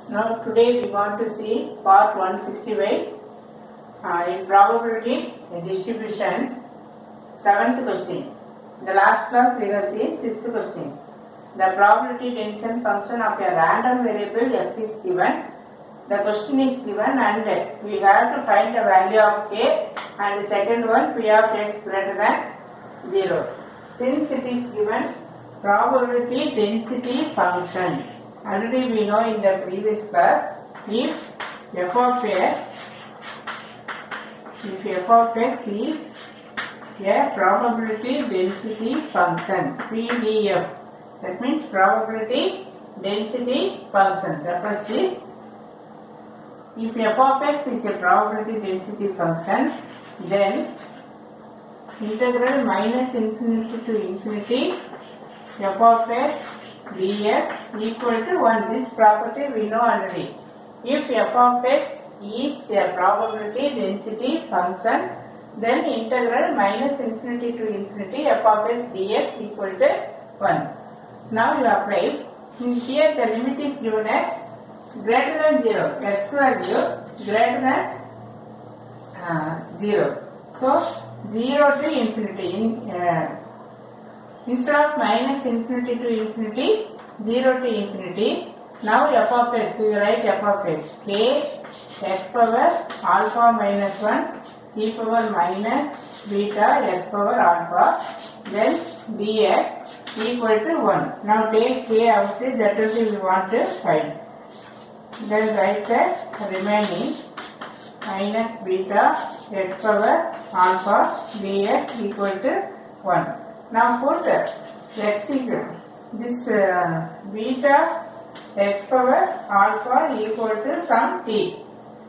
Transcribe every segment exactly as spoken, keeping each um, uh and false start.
Now today we want to see part one sixty-five uh, in probability distribution, seventh question. In the last class we have seen sixth question. The probability density function of a random variable x is given. The question is given and we have to find the value of k, and the second one p of x greater than zero. Since it is given probability density function, already we know in the previous class, if f of x, if f of x is a probability density function, P D F, that means probability density function. The first is, if f of x is a probability density function, then integral minus infinity to infinity f of x dx equal to one. This property we know already. If f of x is a probability density function, then integral minus infinity to infinity f of x dx equal to one. Now you apply. In here the limit is given as greater than zero, x value greater than uh, zero. So zero to infinity. In, uh, instead of minus infinity to infinity, zero to infinity. Now f of x, we write f of x, k x power alpha minus one e power minus beta x power alpha, then dx equal to one. Now take k outside, that will be we want to find. Then write the remaining minus beta x power alpha dx equal to one. Now put x equal, this uh, beta x power alpha equal to some t,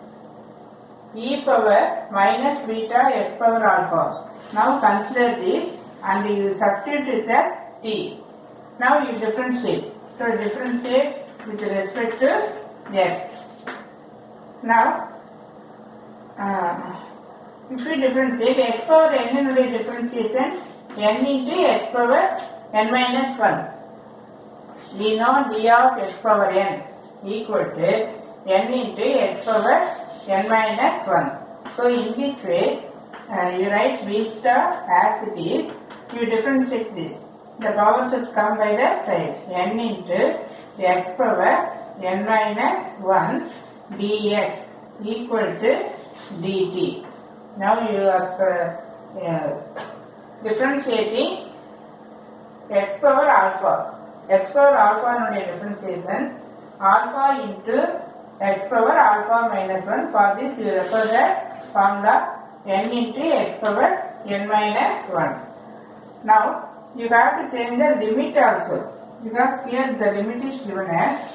e power minus beta x power alpha. Now consider this and you substitute with the t. Now you differentiate. So differentiate with respect to x. Now uh, if we differentiate x power n in the differentiation, n into x power n minus one. We know d of x power n equal to n into x power n minus one. So in this way, uh, you write beta as it is, you differentiate this. The power should come by the side. N into x power n minus one dx equal to dt. Now you are uh, uh, differentiating x power alpha. X power alpha no differentiation, alpha into x power alpha minus one. For this you refer the formula n into x power n minus one. Now you have to change the limit also, because here the limit is given as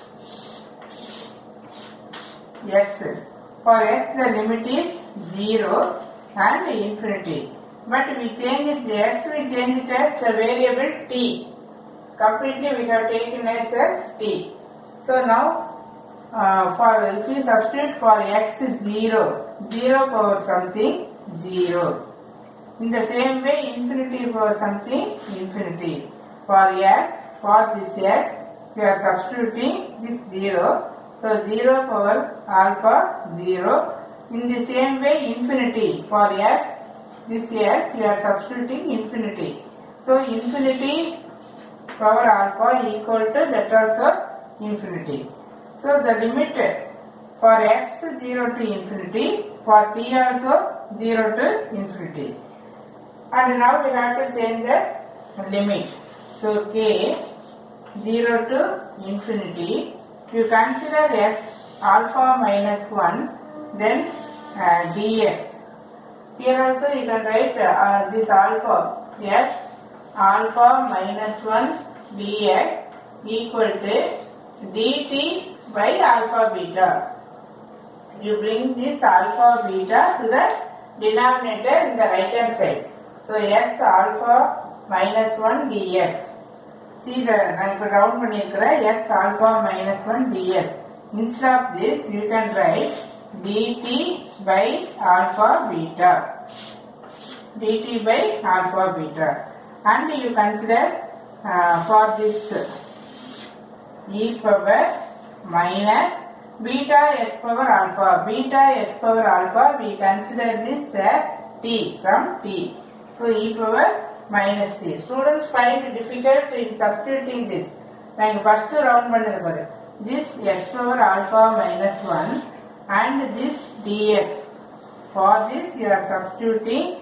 x. For x the limit is zero and infinity. But we change it, the x we change it as the variable t. Completely we have taken as, as t. So now uh, for if we substitute for x zero, zero power something zero. In the same way infinity power something infinity. For x, for this x, we are substituting this zero. So zero power alpha zero. In the same way infinity, for x, this x we are substituting infinity. So infinity power alpha equal to that also infinity. So the limit for x zero to infinity, for t also zero to infinity. And now we have to change the limit. So k zero to infinity, you consider x alpha minus one, then uh, dx. Here also you can write uh, this alpha, x alpha minus one dx equal to dt by alpha beta. You bring this alpha beta to the denominator in the right hand side. So x alpha minus one dx. See the, I put round pannirukra x alpha minus one dx. Instead of this you can write dt by alpha beta. dt by alpha beta. And you consider uh, for this e power minus beta x power alpha. Beta x power alpha, we consider this as t, some t. So e power minus t. Students find it difficult in substituting this. Like first round panadhu. This x power alpha minus one and this dx. For this you are substituting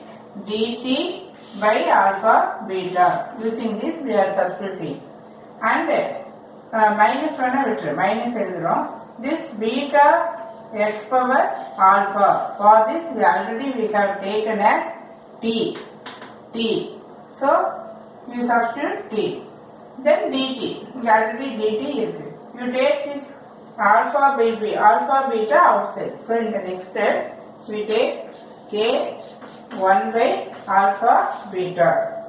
dt by alpha beta. Using this we are substituting. And uh, minus one avitru. Minus eludrom. This beta x power alpha. For this we already we have taken as t. T. So you substitute t. Then dt. Already dt is. You take this alpha by b, alpha beta outside. So in the next step we take k one by alpha beta.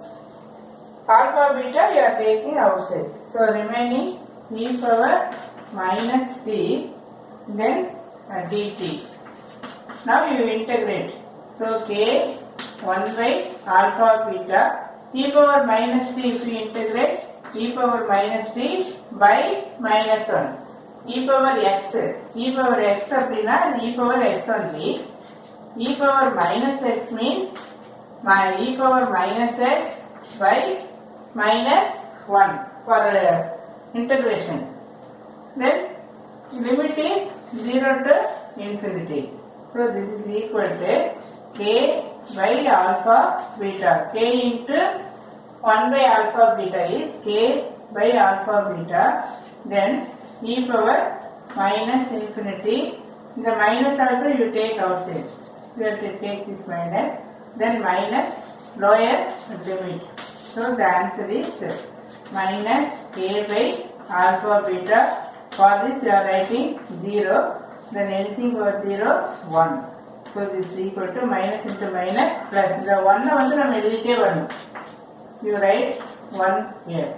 Alpha beta you are taking outside. So remaining e power minus t, then uh, dt. Now you integrate. So k one by alpha beta, e power minus t if you integrate, e power minus t by minus one. E power x, e power x அப்படினா e power x only. E power minus x means my e power minus x by minus one for uh, integration. Then limit is zero to infinity. So this is equal to k by alpha beta. K into one by alpha beta is k by alpha beta. Then e power minus infinity. The minus also you take outside. You have to take this minus. Then minus lower limit. So the answer is minus k by alpha beta. For this you are writing zero. Then anything over zero, one. So this is equal to minus into minus plus. The one வந்து நம்ம எழுதிட்டே வரணும். You write one here.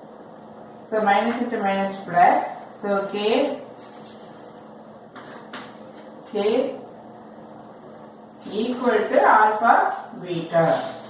So minus into minus plus. So k, k equal to alpha beta.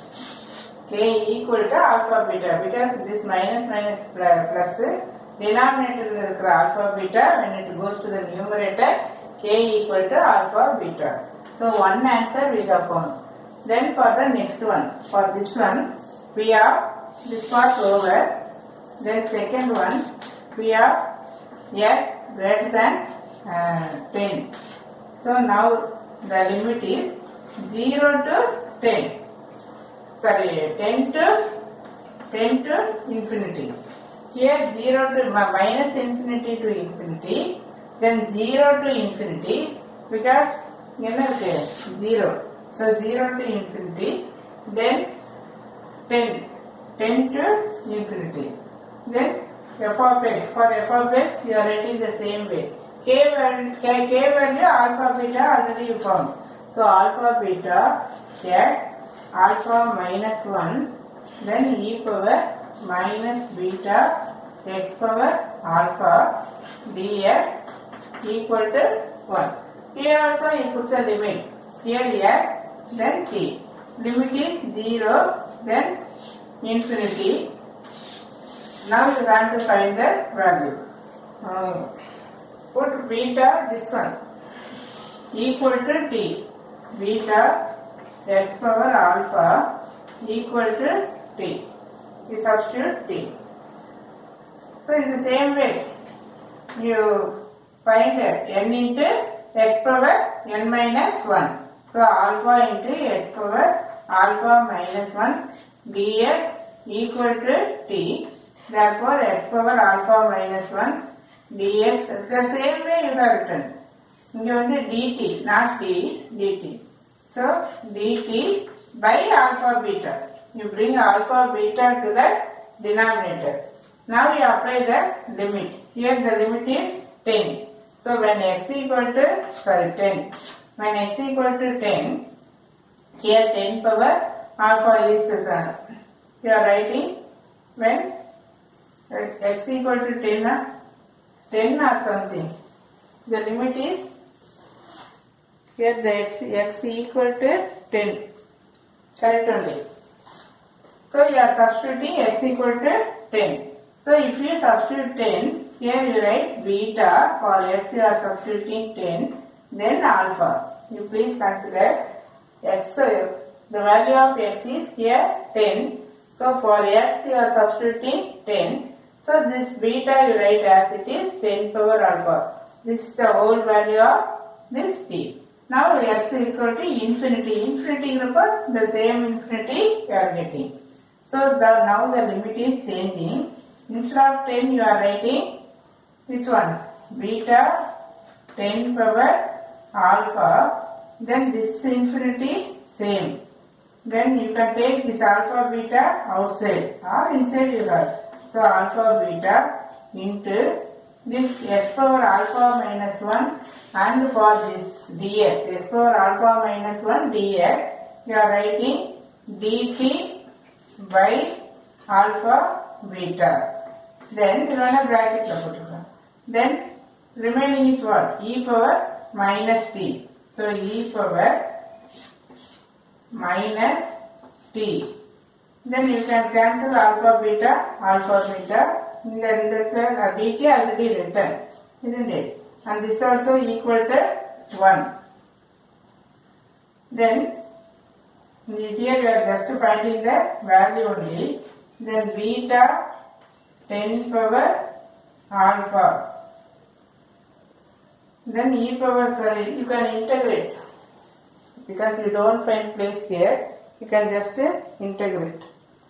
K equal to alpha beta because this minus minus plus denominator இருக்கிற alpha beta when it goes to the numerator k equal to alpha beta. So one answer we have found. Then for the next one, for this one we have this part over. Then second one we have x greater than uh, ten. So now the limit is zero to ten. Sorry, ten to ten to infinity. Here zero to minus infinity to infinity, then zero to infinity because zero. So zero to infinity, then ten, ten to infinity. Then f of x. For f of x, you are writing the same way. K value, k, k value alpha beta already you found. So alpha beta x alpha minus one, then e power minus beta x power alpha dx equal to one. Here also you put the limit. Here x, then t. Limit is zero, then infinity. Now you have to find the value. Uh, put beta, this one, equal to t. Beta x power alpha equal to t. You substitute t. So in the same way, you find n into x power n minus one. So alpha into x power alpha minus one dx equal to t. Therefore x power alpha minus one dx, the same way you have written. You want dt, not t, dt. So dt by alpha beta. You bring alpha beta to the denominator. Now you apply the limit. Here the limit is ten. So when x equal to, sorry, ten. When x equal to ten, here ten power alpha is, uh, you are writing when x equal to ten, uh, ten or something. The limit is, here the x, x equal to ten. Correct only. So you are substituting x equal to ten. So if you substitute ten, Here you write beta, for x you are substituting ten, then alpha. You please consider x, the value of x is here ten. So for x you are substituting ten. So this beta you write as it is ten power alpha. This is the whole value of this t. Now x is equal to infinity. Infinity number, the same infinity you are getting. So the, now the limit is changing. Instead of ten you are writing which one? Beta ten power alpha. Then this infinity same. Then you can take this alpha beta outside or inside you have. So alpha beta into this s power alpha minus one, and for this dx, s power alpha minus one dx, you are writing dt by alpha beta. Then you run a bracket. Then remaining is what? E power minus t. So e power minus t. Then you can cancel alpha beta, alpha beta. Then the uh, dt already written, isn't it? And this also equal to one. Then here you are just finding the value only. Then beta ten power alpha. Then e power, sorry, you can integrate. Because you don't find place here, you can just uh, integrate.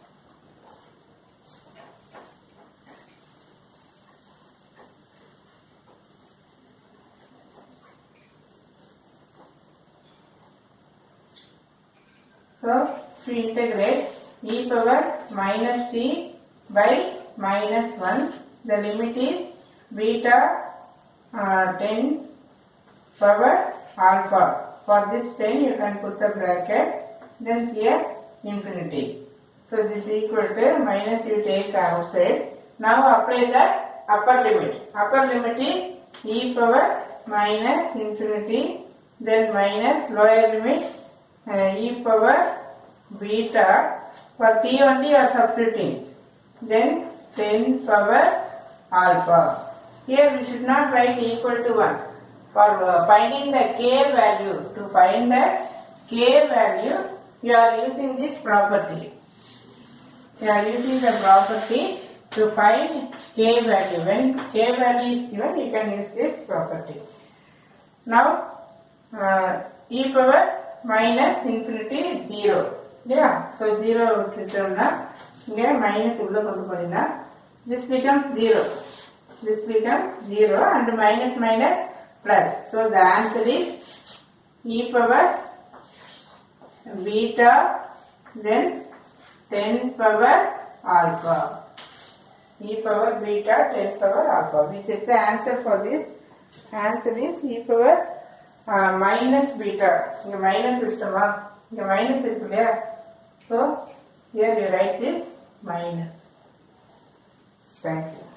So, to integrate e power minus t by minus one, the limit is beta uh, ten power alpha. For this ten you can put the bracket, then here infinity. So this is equal to minus you take outside. Now apply the upper limit. Upper limit is e power minus infinity, then minus lower limit uh, e power beta. For t only you are substituting. Then ten power alpha. Here we should not write equal to one. For uh, finding the k value, to find the k value, you are using this property. You are using the property to find k value. When k value is given, you can use this property. Now, uh, e power minus infinity zero. Yeah, so zero return na. Here minus ulla kondu ponina. This becomes zero. This becomes zero and minus minus plus. So the answer is e power beta, then ten power alpha. E power beta, ten power alpha. Which is the answer for this. Answer is e power uh, minus beta. The minus system. The minus is clear. So here you write this minus. Thank you.